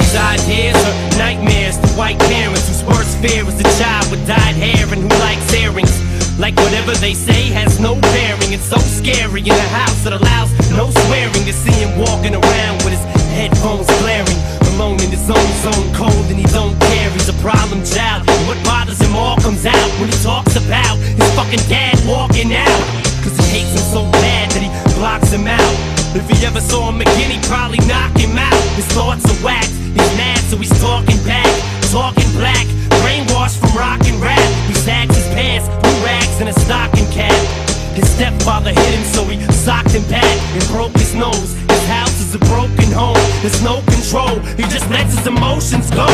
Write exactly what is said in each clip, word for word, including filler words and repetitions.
these ideas are nightmares to white parents whose worst fear is a child with dyed hair and who likes earrings. Like whatever they say has no bearing. It's so scary in a house that allows no swearing to see him walking around with his headphones blaring, alone in his own zone, cold and he don't care. He's a problem child, and what bothers him all comes out when he talks about his fucking dad walking out. Cause he hates him so bad that he blocks him out. If he ever saw him again, he'd probably knock him out. His thoughts are whacked, he's mad so he's talking back, talking black, brainwashed from rock and rap. He sags his pants, blue rags and a stocking cap. His stepfather hit him so he socked him back and broke his nose. His house is a broken home, there's no control, he just lets his emotions go.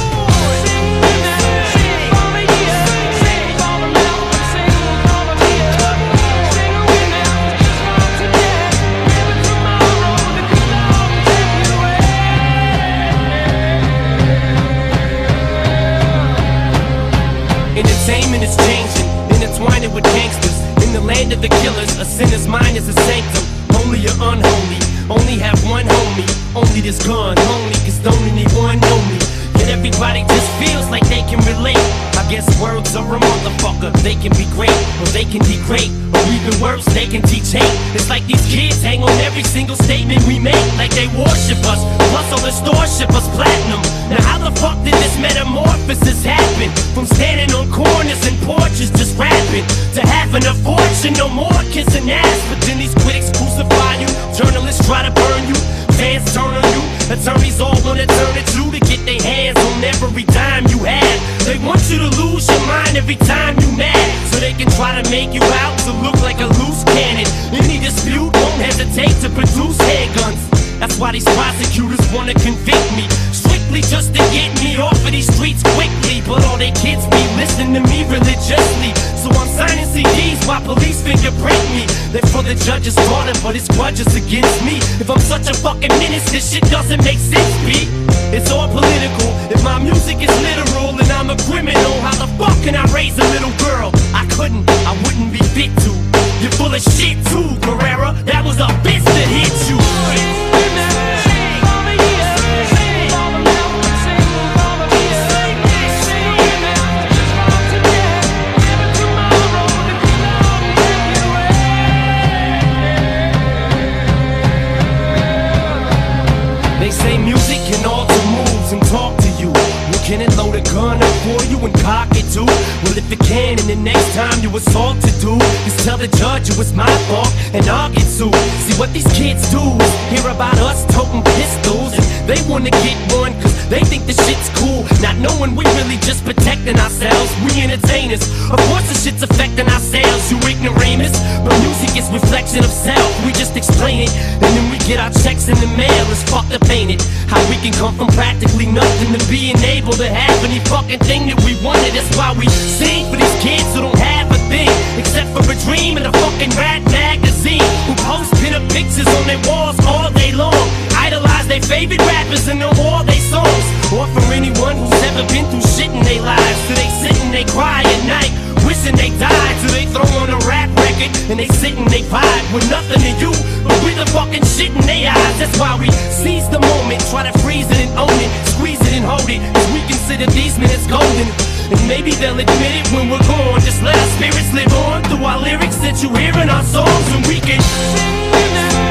Entertainment is changing, intertwining with gangsters. In the land of the killers, a sinner's mind is a sanctum. Holy or unholy, only have one homie. Only this gun, only cause don't anyone know me. Yet everybody just feels like they can relate. I guess words are a motherfucker. They can be great, or they can degrade, or even worse, they can teach hate. It's like these kids hang on every single statement we make, like they worship us. Plus all the stores ship us platinum. Now how the fuck did this metamorphosis happen? From standing on corners and porches just rapping, to having a fortune, no more kissing ass. But then these critics crucify you, journalists try to burn you, fans turn on you, attorneys all wanna turn it to to get their hands on every dime you have. They want you to lose your mind every time you mad, so they can try to make you out to look like a loose cannon. Any dispute won't hesitate to produce handguns. That's why these prosecutors wanna convict me, strictly just to get me off of these streets quickly. But all they kids be listening to me religiously, so I'm signing C Ds while police fingerprint me. They're for the judge's daughter, but his grudge is against me. If I'm such a fucking menace, this shit doesn't make sense, B. It's all political. If my music is literal and I'm a criminal, how the fuck can I raise a little girl? I couldn't, I wouldn't be fit to. You're full of shit too, Carrera. That was a bitch that hit you. They say music can alter moods and talk to you. Well, can it load a gun up for you and cock it too? Well, if it can, and the next time you assault to do, just tell the judge it was my fault and I'll get sued. See what these kids do is hear about us toting pistols, and they wanna get one cause they think the shit's cool, not knowing we really just protecting ourselves. We entertainers, of course the shit's affecting ourselves, you ignoramus. But music is reflection of self, we just explain it, and then we get our checks in the mail. It's fucked up, ain't it? How we can come from practically nothing to being able to have any fucking thing that we wanted. That's why we sing for these kids who don't have a thing except for a dream and a fucking rat magazine, who post pin-up pictures on their walls all day long, idolize their favorite rappers and know all they songs. Or for anyone who's ever been through shit in their lives, so they sit and they cry at night wishing they died, so they throw on a rap record and they sit and they vibe with nothing to you but with the fucking shit in their eyes. That's why we seize the moment, try to freeze it and own it, squeeze it and hold it, cause we consider these minutes golden. And maybe they'll admit it when we're gone. Just let our spirits live on through our lyrics that you hear in our songs, and we can sing with them.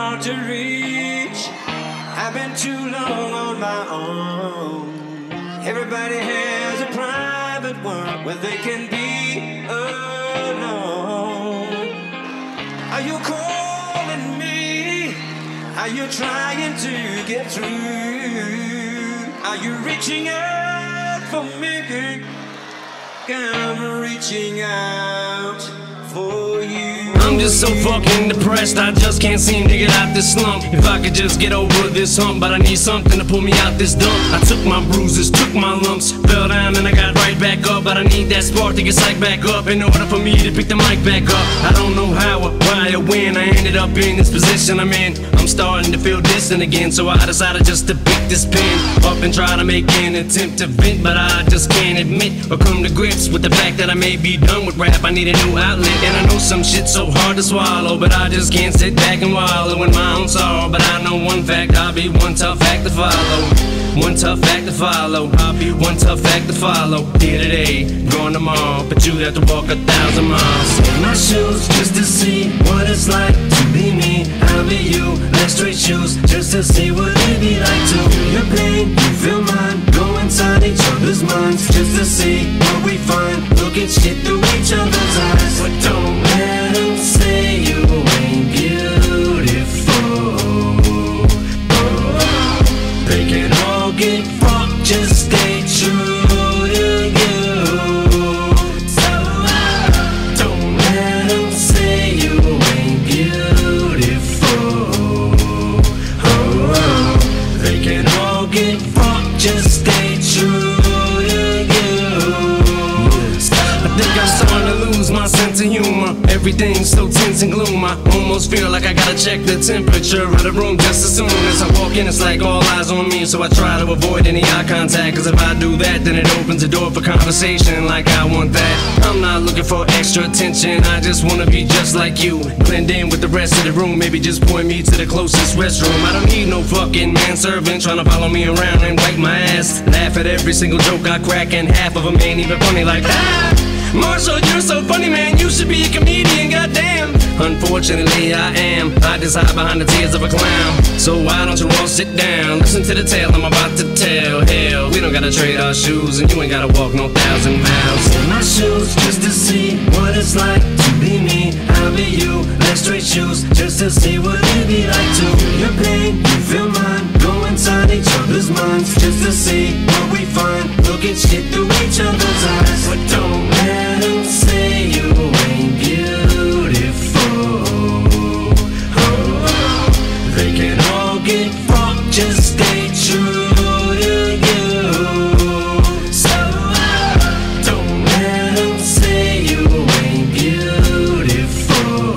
hard to reach. I've been too long on my own. Everybody has a private world where they can be alone. Are you calling me? Are you trying to get through? Are you reaching out for me? I'm reaching out for you. I'm just so fucking depressed, I just can't seem to get out this slump. If I could just get over this hump, but I need something to pull me out this dump. I took my bruises, took my lumps, fell down and I got right back up. But I need that spark to get psyched back up in order for me to pick the mic back up. I don't know how or why or when I ended up in this position I'm in. I'm starting to feel distant again, so I decided just to pick this pen up and try to make an attempt to vent. But I just can't admit or come to grips with the fact that I may be done with rap. I need a new outlet, and I know some shit's so hard to swallow, but I just can't sit back and wallow in my own sorrow. But I know one fact, I'll be one tough act to follow. One tough act to follow. I'll be one tough act to follow. Here today, gone tomorrow, but you'd have to walk a thousand miles in my shoes just to see what it's like to be me. I'll be you, left straight shoes just to see what it'd be like to feel your pain, you feel mine. Go inside each other's minds just to see what we find. Look at shit through each other's eyes, but don't let them say you ain't beautiful. Oh, they can all get fucked, just stay true to you. So uh, don't let them say you ain't beautiful. Oh, they can all get fucked, just stay true to you. I think I'm starting to lose my sense of humor. Everything's so tense and gloom. I almost feel like I gotta check the temperature of the room just as soon as I walk in. It's like all eyes on me, so I try to avoid any eye contact. Cause if I do that, then it opens the door for conversation like I want that. I'm not looking for extra attention, I just wanna be just like you. Blend in with the rest of the room, maybe just point me to the closest restroom. I don't need no fucking manservant trying to follow me around and wipe my ass. Laugh at every single joke I crack, and half of them ain't even funny like ah! Marshall, you're so funny, man, you should be a comedian, goddamn. Unfortunately, I am. I just hide behind the tears of a clown. So why don't you all sit down? Listen to the tale I'm about to tell. Hell, we don't gotta trade our shoes, and you ain't gotta walk no thousand miles in my shoes just to see what it's like to be me. I'll be you, left straight shoes just to see what it'd be like to feel your pain, you feel mine. Go inside each other's minds just to see what we find. Look at shit through each other's eyes, but don't let them say you ain't beautiful. Oh, they can all get fucked, just stay true to you. So uh, don't let them say you ain't beautiful.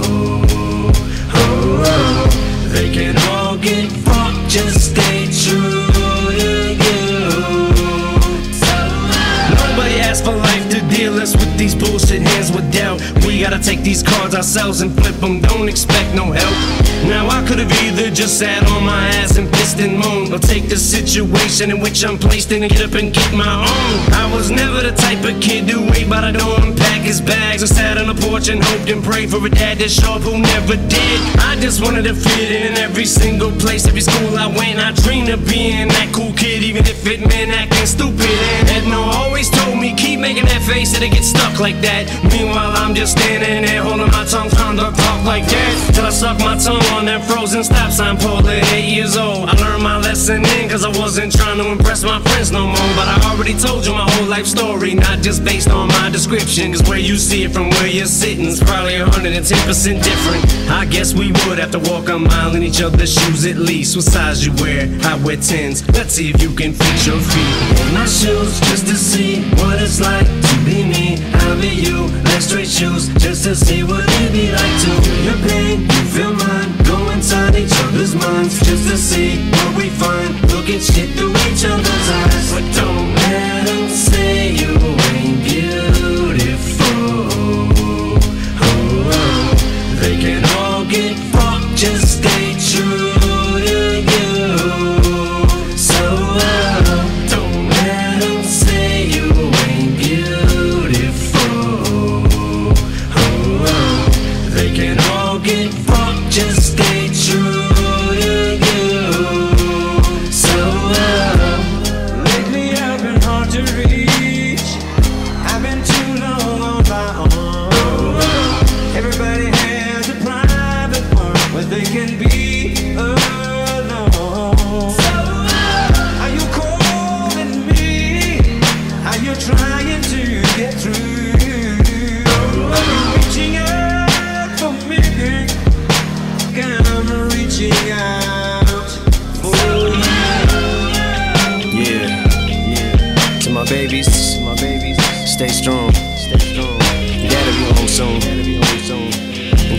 Oh, they can all get fucked, just stay true to you. So uh, nobody asked for life to deal us with these bullshit hands with doubt. We gotta take these cards ourselves and flip them, don't expect no help. Now I could've either just sat on my ass and pissed and moaned, or take the situation in which I'm placed in and get up and get my own. I was never the type of kid to wait by the door and pack his bags, or sat on the porch and hoped and prayed for a dad to show up who never did. I just wanted to fit in in every single place, every school I went. I dreamed of being that cool kid, even if it meant acting stupid. And Edno always told me, keep making that face, it'll get stuck like that. Meanwhile I'm just standing there holding my tongue, trying to talk like that, till I suck my tongue on that frozen stop sign pole at eight years old. I learned my lesson then, cause I wasn't trying to impress my friends no more. But I already told you my whole life story, not just based on my description. Cause where you see it from where you're sitting is probably one hundred ten percent different. I guess we would have to walk a mile in each other's shoes at least. What size you wear? I wear tens. Let's see if you can fit your feet in my shoes just to see what it's like to be me. I'll be you, left straight shoes just to see what it'd be like to feel your pain, you feel mine. Go inside each other's minds just to see what we find. Look at shit through each other's eyes, but don't let them say you ain't beautiful. Oh, they can all get fucked, just stay true to you. So uh, don't let them say you ain't beautiful. Oh, they can all get fucked, just stay true.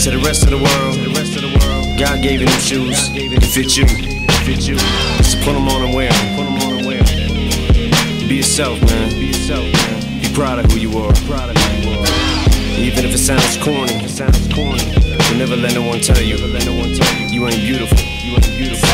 To the rest of the world, God gave you them shoes to fit you. So put them on and wear them. Be yourself, man. Be proud of who you are. Even if it sounds corny, you'll never let no one tell you you ain't beautiful. You ain't beautiful.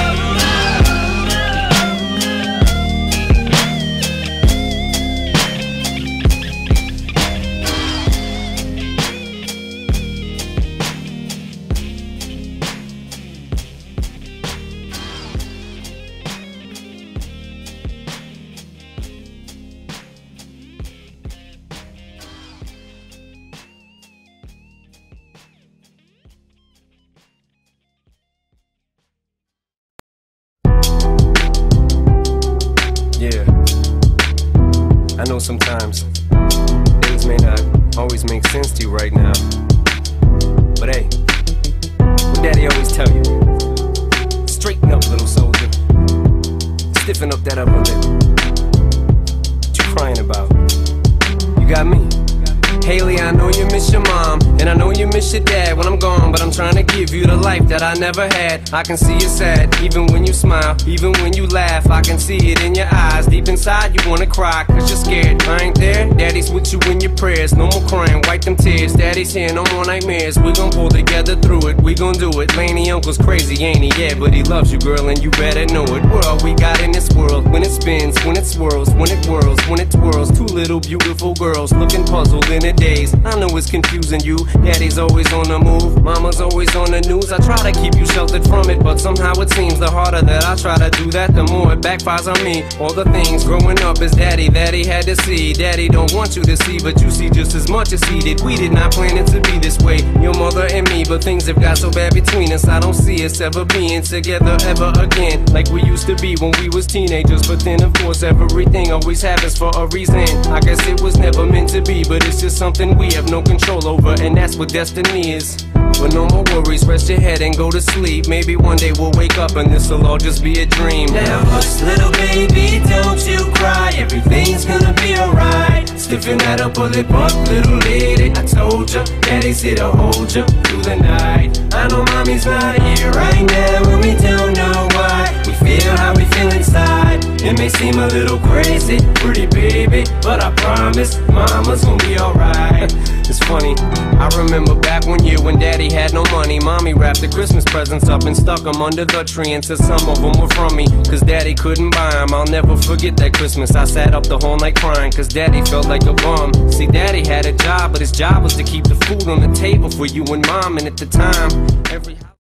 Yeah, I know sometimes things may not always make sense to you right now, but hey, what Daddy always tell you, straighten up, little soldier, stiffen up that upper lip. What you crying about? You got me. Haley, I know you miss your mom, and I know you miss your dad when I'm gone, but I'm trying to give you the life that I never had. I can see you sad, even when you smile, even when you laugh, I can see it in your eyes. Deep inside you wanna cry, cause you're scared. I ain't there, Daddy's with you in your prayers. No more crying, wipe them tears. Daddy's here, no more nightmares. We gon' pull together through it, we gon' do it. Laney uncle's crazy, ain't he? Yeah, but he loves you, girl, and you better know it. We're all we got in this world, when it spins, when it swirls, when it whirls, when it twirls. Two little beautiful girls looking puzzled in a daze. I know it's confusing you. Daddy's always on the move, mama's always on the news. I try to keep you sheltered from it, but somehow it seems the harder that I try to do that, the more it backfires on me. All the things growing up as daddy that he had to see, Daddy don't want you to see, but you see just as much as he did. We did not plan it to be this way, your mother and me, but things have got so bad between us. I don't see us ever being together ever again, like we used to be when we was teenagers. But then of course everything always happens for a reason. I guess it was never meant to be, but it's just something we have no control over, and that's what destiny is. But no more worries, rest your head and go to sleep. Maybe one day we'll wake up and this'll all just be a dream. Now hush, little baby, don't you cry. Everything's gonna be alright. Stiffen that upper lip up, little lady. I told ya, Daddy's here to hold ya through the night. I know mommy's not here right now, and we don't know why. We feel how we feel inside. It may seem a little crazy, pretty baby, but I promise mama's gonna be alright. It's funny, I remember back one year when Daddy had no money. Mommy wrapped the Christmas presents up and stuck them under the tree and said some of them were from me, cause Daddy couldn't buy them. I'll never forget that Christmas. I sat up the whole night crying, cause Daddy felt like a bum. See, Daddy had a job, but his job was to keep the food on the table for you and Mom, and at the time, every